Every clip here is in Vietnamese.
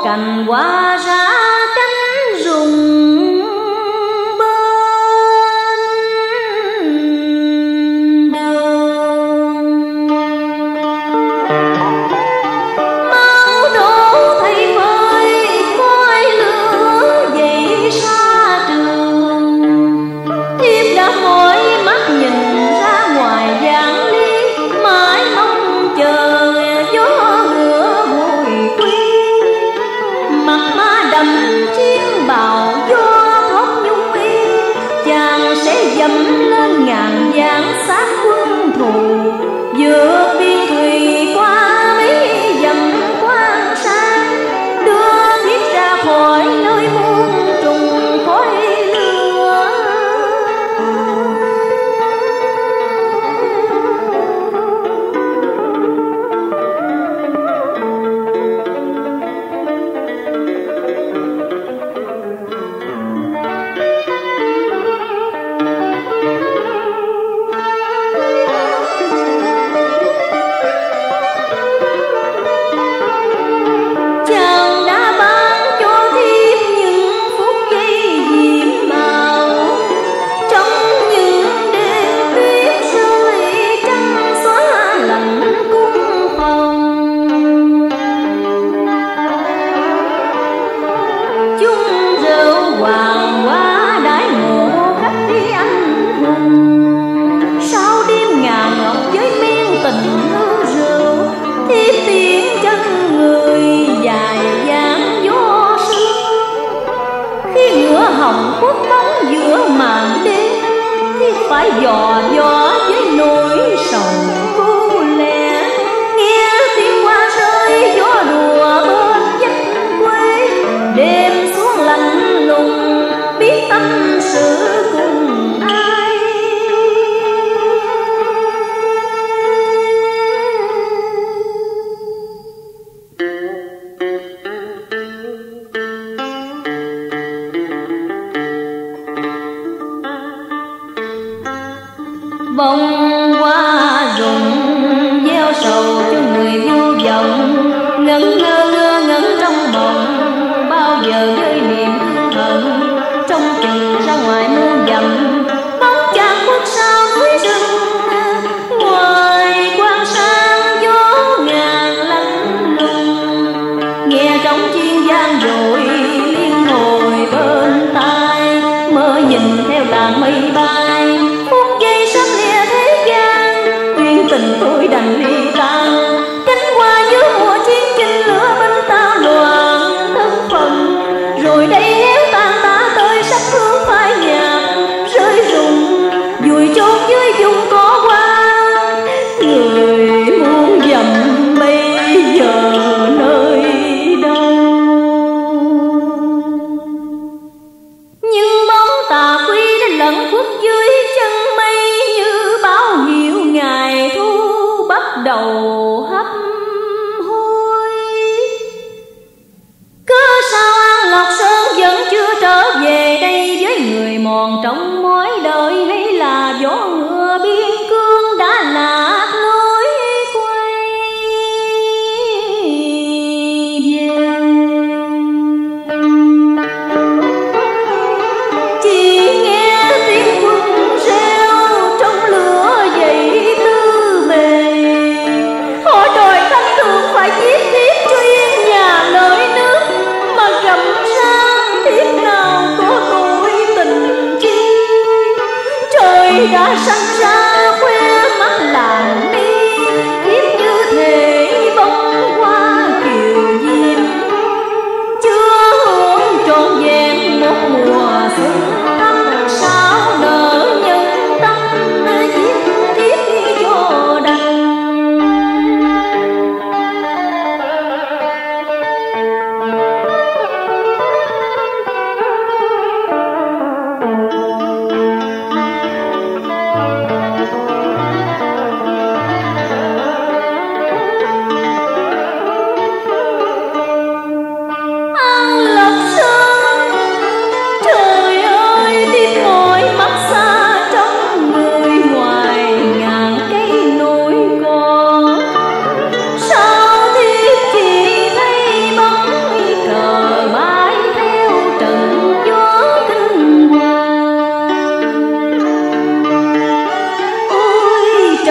cành hoa ra cánh rụng dò dò với nỗi sầu cô lẻ, nghe tiếng hoa rơi gió đùa bên vách quê, đêm xuống lạnh lùng biết tâm sự cùng ai. Bông hoa rụng gieo sầu cho người vô vọng, ngẩn ngơ ngẩn trong mộng bao giờ với niềm hận. Trong chừng ra ngoài muôn dặm bóng chàng khuất sau núi rừng, ngoài quan sang gió ngàn lạnh lùng, nghe trống chiên vang dội liên hồi bên tai, mơ nhìn theo làn mây bay tình tôi đành ly tan. Cánh hoa dưới mùa chiến tranh lửa bánh tao loạn thân phận, rồi đây héo tan ta tới sắp hương phai nhạt rơi rụng, vùi chôn dưới vùng cỏ hoa. Người muôn dặm bây giờ nơi đâu, nhưng bóng tà quy đã lẫn khuất dưới chân mây, như báo hiệu ngày thu bắt đầu hấp hối. Cớ sao An Lộc Sơn vẫn chưa trở về đây với người mòn trong mối đời, hay là gió ngựa biên cương đã lạc lối quay về. Chỉ nghe tiếng quân reo trong lửa dậy tư bề, họ đòi thanh thượng phải giết thiếp cho yên nhà lợi nước, mà gầm sang thiếp nào có tội tình chi. Trời đã sanh ra khoe mắt làng đi, thiếp như thể bông hoa kiều diễm, chưa hưởng trọn vẹn một mùa xuân tâm. Sao nỡ nhân tâm giết thiếp cho đành.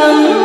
nhận